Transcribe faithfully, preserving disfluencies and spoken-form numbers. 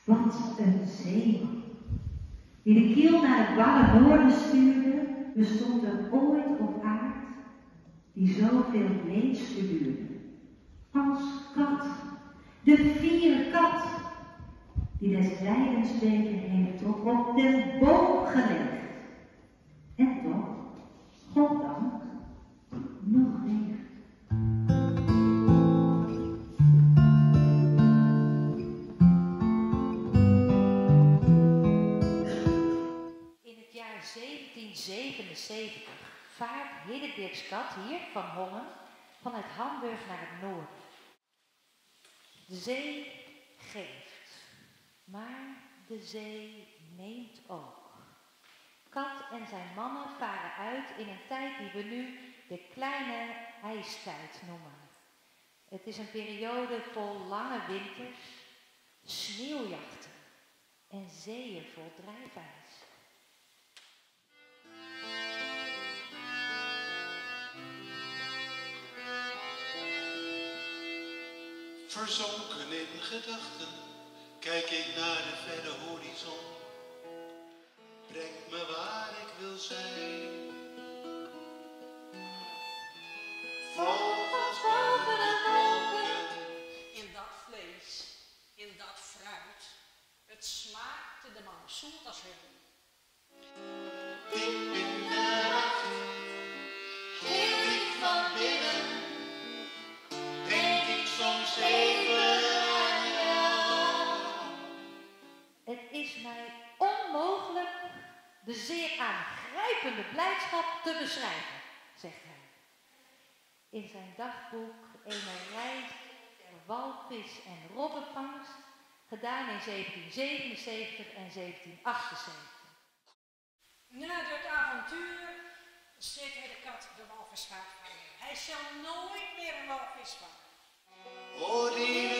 Wat een zeeman, die de kiel naar het barre noorden stuurde, bestond er ooit op aard die zoveel leeds verduurde. Als kat, de fiere kat, die des lijdensbeker heeft tot op den boom gelegd. En toch, goddank, nog leeft. zeventien zevenenzeventig vaart Hidde Kat hier van Hongen vanuit Hamburg naar het noorden. De zee geeft, maar de zee neemt ook. Kat en zijn mannen varen uit in een tijd die we nu de kleine ijstijd noemen. Het is een periode vol lange winters, sneeuwjachten en zeeën vol drijfijs. Verzonken in gedachten, kijk ik naar de verre horizon. Breng me waar ik wil zijn. Vogels boven de wolken. In dat vlees, in dat fruit, het smaakte de man zoet als hun. Diep in de nacht, heel diep van binnen, denk ik soms even aan jou. Het is mij onmogelijk de zeer aangrijpende blijdschap te beschrijven, zegt hij. In zijn dagboek een reis ter walvis en robbenvangst, gedaan in zeventien zevenenzeventig en zeventien achtenzeventig. Na dit avontuur zet hij de kat de walvisvaart van. Hij zal nooit meer een walvis vangen. Oh, die